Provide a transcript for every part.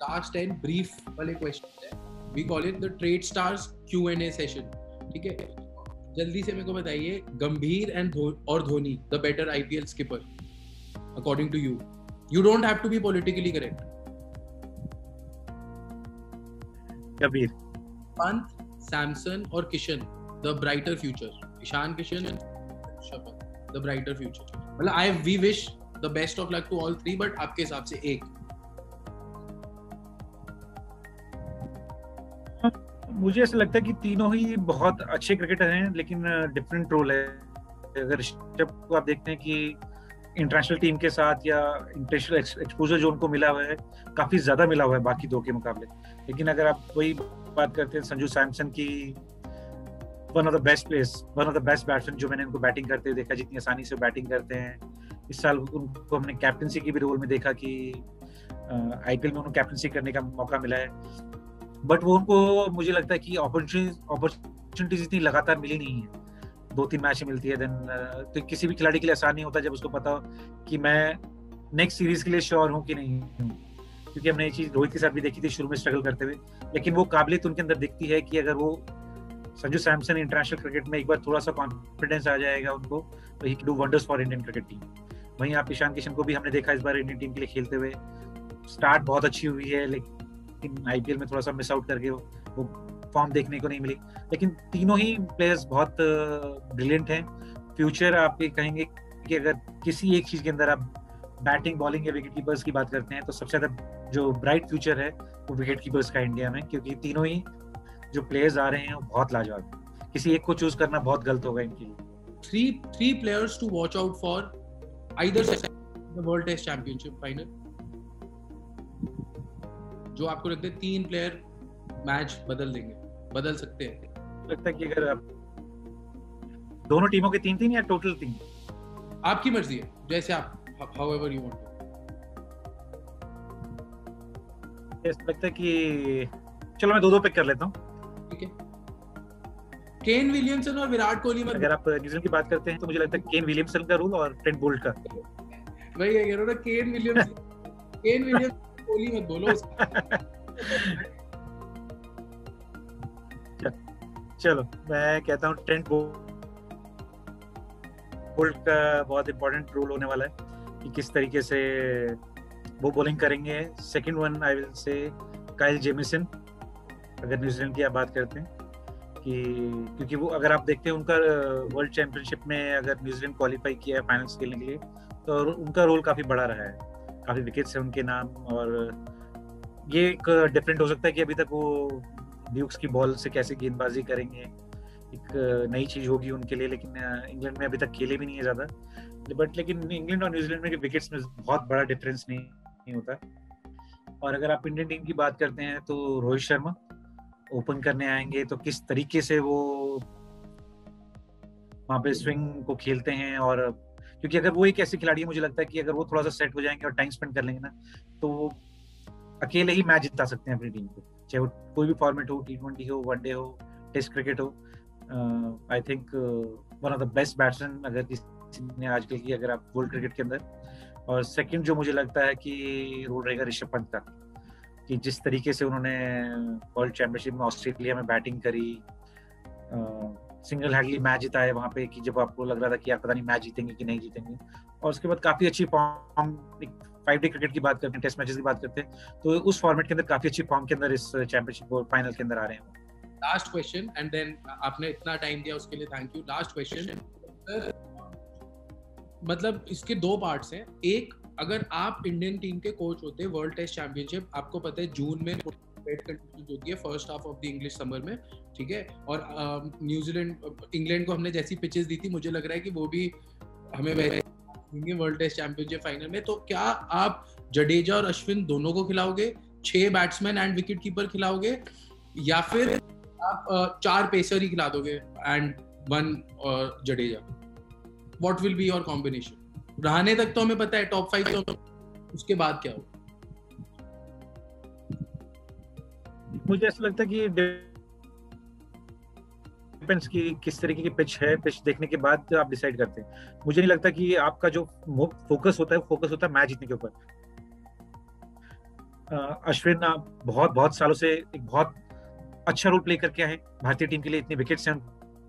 Last 10 brief वाले question है. We call it the trade stars Q&A session. ठीक है, जल्दी से मेरे को बताइए, गंभीर और Dhoni the better IPL skipper according to you. You don't have to be politically correct. Kabir. Pant, Samson और Kishan the brighter future. Ishan Kishan, the brighter future. मतलब we wish the best of luck to all three, but आपके हिसाब से एक. मुझे ऐसा लगता है कि तीनों ही बहुत अच्छे क्रिकेटर हैं, लेकिन डिफरेंट रोल है. अगर ऋषभ को आप देखते हैं कि इंटरनेशनल टीम के साथ या इंटरनेशनल एक्सपोजर जो उनको मिला हुआ है काफी ज्यादा मिला हुआ है बाकी दो के मुकाबले. लेकिन अगर आप वही बात करते हैं संजू सैमसन की, one of the best batsman जो मैंने उनको बैटिंग करते हुए देखा, जितनी आसानी से बैटिंग करते हैं. इस साल उनको हमने कैप्टनसी के भी रोल में देखा कि IPL में उनको कैप्टनसी करने का मौका मिला है. बट वो उनको मुझे लगता है कि अपॉर्चुनिटीज इतनी लगातार मिली नहीं है. 2-3 मैच मिलती है. देन तो किसी भी खिलाड़ी के लिए आसान नहीं होता जब उसको पता हो कि मैं नेक्स्ट सीरीज के लिए श्योर हूँ कि नहीं हूँ. क्योंकि हमने ये चीज रोहित के साथ भी देखी थी शुरू में स्ट्रगल करते हुए, लेकिन वो काबिलियत उनके अंदर दिखती है कि अगर वो संजू सैमसन इंटरनेशनल क्रिकेट में एक बार थोड़ा सा कॉन्फिडेंस आ जाएगा उनको, तो ही can do wonders for Indian cricket team. वहीं आप ईशान किशन को भी हमने देखा इस बार इंडियन टीम के लिए खेलते हुए. स्टार्ट बहुत अच्छी हुई है, लेकिन IPL में थोड़ा सा मिस आउट करके वो फॉर्म देखने को नहीं मिली. लेकिन तीनों ही प्लेयर्स बहुत ब्रिलियंट हैं. फ्यूचर आप ये कहेंगे कि अगर किसी एक चीज के अंदर आप बैटिंग, बॉलिंग या विकेट कीपर्स की बात करते हैं, तो सबसे ज्यादा जो ब्राइट फ्यूचर है वो विकेट कीपर्स का इंडिया में. क्योंकि तीनों ही जो प्लेयर्स आ रहे हैं वो बहुत लाजवाब है. किसी एक को चूज करना बहुत गलत होगा इनके लिए. Three players to watch out for either side the World Test Championship final. जो आपको लगता है 3 प्लेयर मैच बदल सकते हैं. लगता है कि अगर आप दोनों टीमों के 3-3 या टोटल 3, आपकी मर्जी है, जैसे आप however you want. ऐसा लगता है कि चलो मैं 2-2 पिक कर लेता हूँ. ठीक है, केन विलियमसन और विराट कोहली. अगर आप न्यूजीलैंड की बात करते हैं तो मुझे लगता है केन विलियमसन का रोल और ट्रेंट बोल्ट का. वही कह रहा हूं ना, केन विलियमसन कोहली मत बोलो. चलो मैं कहता हूँ ट्रेंट बोल्ट का बहुत इंपॉर्टेंट रोल होने वाला है कि किस तरीके से वो बॉलिंग करेंगे. Second one I will say Kyle Jamieson, अगर न्यूजीलैंड की आप बात करते हैं कि क्योंकि वो अगर आप देखते हैं उनका वर्ल्ड चैंपियनशिप में अगर न्यूजीलैंड क्वालिफाई किया है फाइनल्स खेलने के लिए, तो उनका रोल काफी बड़ा रहा है. काफी विकेट्स है उनके नाम. और ये एक डिफरेंट हो सकता है कि अभी तक वो ड्यूक्स की बॉल से कैसे गेंदबाजी करेंगे, एक नई चीज होगी उनके लिए. लेकिन इंग्लैंड में अभी तक खेले भी नहीं है ज्यादा. बट लेकिन इंग्लैंड और न्यूजीलैंड में विकेट्स में बहुत बड़ा डिफरेंस नहीं होता. और अगर आप इंडियन टीम की बात करते हैं तो रोहित शर्मा ओपन करने आएंगे, तो किस तरीके से वो वहाँ पे स्विंग को खेलते हैं. और क्योंकि अगर वो एक ऐसी खिलाड़ी है, मुझे लगता है कि अगर वो थोड़ा सा सेट हो जाएंगे और टाइम स्पेंड कर लेंगे ना, तो वो अकेले ही मैच जिता सकते हैं अपनी टीम को, चाहे वो कोई भी फॉर्मेट हो, T20 हो, वनडे हो, टेस्ट क्रिकेट हो. I think one of the best batsman अगर किसी ने आजकल की, अगर आप वर्ल्ड क्रिकेट के अंदर. और सेकंड जो मुझे लगता है कि रोल रहेगा ऋषभ पंत का, कि जिस तरीके से उन्होंने वर्ल्ड चैंपियनशिप में ऑस्ट्रेलिया में बैटिंग करी, सिंगल हैंडली मैच जिताया वहां पे, कि जब आपको लग रहा था कि आप पता नहीं मैच जीतेंगे कि नहीं जीतेंगे. और उसके बाद काफी अच्छी फॉर्म, 5 डे क्रिकेट की बात करते हैं, टेस्ट मैचेस की बात करते हैं, तो उस फॉर्मेट के अंदर काफी अच्छी फॉर्म के अंदर इस चैंपियनशिप फाइनल के अंदर आ रहे हैं. लास्ट क्वेश्चन, एंड देन आपने इतना टाइम दिया उसके लिए थैंक यू. लास्ट क्वेश्चन, मतलब इसके 2 पार्ट्स हैं. एक, अगर आप इंडियन टीम के कोच होते, वर्ल्ड टेस्ट चैंपियनशिप आपको पता है जून में कंडीशंस होती है first half of the English summer में, ठीक है. और इंग्लैंड को हमने जैसी पिचेस दी थी, मुझे लग रहा है कि वो भी हमें देंगे वर्ल्ड टेस्ट चैंपियनशिप फाइनल में. तो क्या आप जडेजा और अश्विन दोनों को खिलाओगे, 6 बैट्समैन एंड विकेट कीपर खिलाओगे, या फिर आप 4 पेसर ही खिला दोगे and 1 Jadeja? What will be your combination? Rahane तक तो हमें पता है टॉप 5, तो उसके बाद क्या हो? मुझे ऐसा लगता है कि डिपेंड्स कि किस तरीके की पिच है. पिच देखने के बाद आप डिसाइड करते हैं. मुझे नहीं लगता कि आपका जो फोकस होता है मैच जीतने के ऊपर. अश्विन बहुत बहुत सालों से एक बहुत अच्छा रोल प्ले करके आए भारतीय टीम के लिए, इतने विकेट्स हैं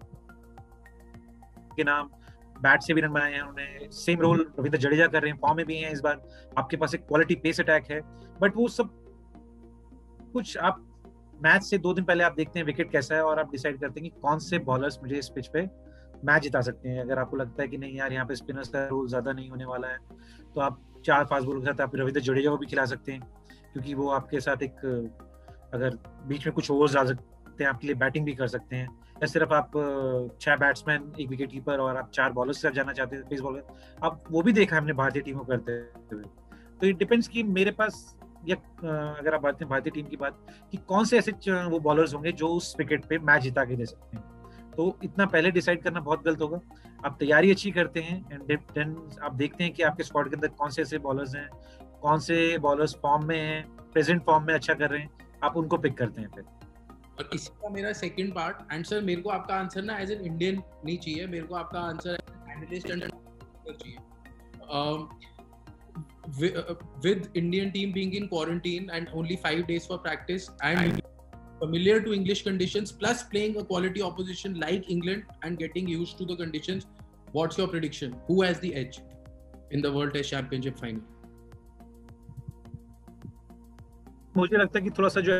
उनके नाम, बैट से भी रन बनाए हैं उन्होंने, सेम रोल रविंद्र जडेजा कर रहे हैं, फॉर्म में भी हैं इस बार, आपके पास एक क्वालिटी पेस अटैक है, बट वो सब कुछ आप मैच से 2 दिन पहले आप देखते हैं विकेट कैसा है और आप डिसाइड करते हैं कि कौन से बॉलर्स मुझे इस पिच पे मैच जिता सकते हैं। अगर आपको लगता है कि नहीं यार यहाँ पे स्पिनर्स का रोल ज्यादा नहीं होने वाला है, तो आप 4 फास्ट बॉलर के साथ आप रविंद्र जडेजा को भी खिला सकते हैं, क्योंकि वो आपके साथ एक अगर बीच में कुछ ओवर्स डाल सकते हैं, आपके लिए बैटिंग भी कर सकते हैं। या सिर्फ आप 6 बैट्समैन, 1 विकेट कीपर और आप 4 बॉलर्स के साथ जाना चाहते हैं पेस बॉलर, आप वो भी देखा हमने भारतीय टीम को करते हुए। तो इट डिपेंड्स कि मेरे पास, या अगर आप बात करें भारतीय टीम की बात, कि कौन से ऐसे वो बॉलर्स होंगे जो उस विकेट पे मैच जिता के दे सकते हैं, तो इतना पहले डिसाइड करना बहुत गलत होगा। आप तैयारी अच्छी करते हैं एंड देन आप देखते हैं कि आपके स्क्वाड के अंदर कौन से ऐसे बॉलर्स हैं, कौन से बॉलर्स फॉर्म में हैं, प्रेजेंट फॉर्म में अच्छा कर रहे हैं, आप उनको पिक करते हैं फिर। और इसी का मेरा सेकंड पार्ट, एंड सर मेरे को आपका आंसर ना एज एन इंडियन नहीं चाहिए, मेरे को आपका आंसर एनालिस्ट एंड चाहिए। With Indian team being in quarantine and only 5 days for practice and familiar to English conditions, plus playing a quality opposition like England and getting used to the conditions, what's your prediction? Who has the edge in the World Test Championship final? मुझे लगता है कि थोड़ा सा जो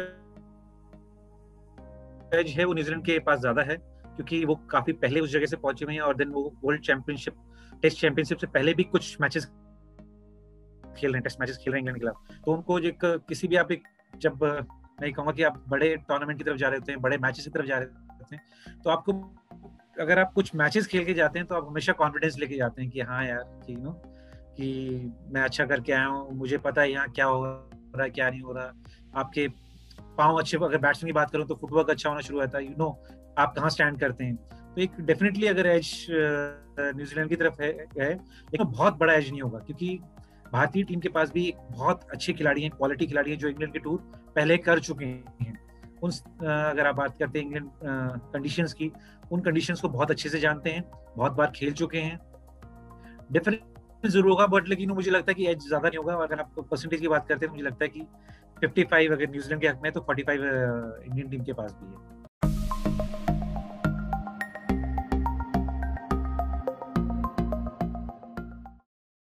as है वो New Zealand के पास ज्यादा है, क्योंकि वो काफी पहले उस जगह से पहुंचे हुए हैं और देन वो वर्ल्ड चैंपियनशिप, टेस्ट चैंपियनशिप से पहले भी कुछ मैचेस खेल रहे हैं, टेस्ट मैचेस खेल रहे हैं इंग्लैंड के खिलाफ। तो उनको एक किसी भी आप एक, जब मैं कहूँगा कि आप बड़े टूर्नामेंट की तरफ जा रहे होते हैं, बड़े मैचेस की तरफ जा रहे होते हैं, तो आपको अगर आप कुछ मैचेस खेल के जाते हैं तो आप हमेशा कॉन्फिडेंस लेके जाते हैं कि हाँ यार कि नो कि मैं अच्छा करके आया हूँ, मुझे पता है यहाँ क्या हो रहा है क्या नहीं हो रहा। आपके पाँव अच्छे, अगर बैट्समैन की बात करूँ तो फुटवर्क अच्छा होना शुरू होता है, यू नो आप कहाँ स्टैंड करते हैं। तो एक डेफिनेटली अगर एज न्यूजीलैंड की तरफ है लेकिन बहुत बड़ा एज नहीं होगा, क्योंकि भारतीय टीम के पास भी एक बहुत अच्छे खिलाड़ी हैं, क्वालिटी खिलाड़ी हैं जो इंग्लैंड के टूर पहले कर चुके हैं। उन अगर आप बात करते हैं इंग्लैंड कंडीशंस की, उन कंडीशंस को बहुत अच्छे से जानते हैं, बहुत बार खेल चुके हैं। डिफरेंस जरूर होगा बट लेकिन मुझे लगता है कि एज ज्यादा नहीं होगा। अगर आप परसेंटेज की बात करते हैं तो मुझे लगता है कि 55 अगर न्यूजीलैंड के हक में है तो 45 इंडियन टीम के पास भी है।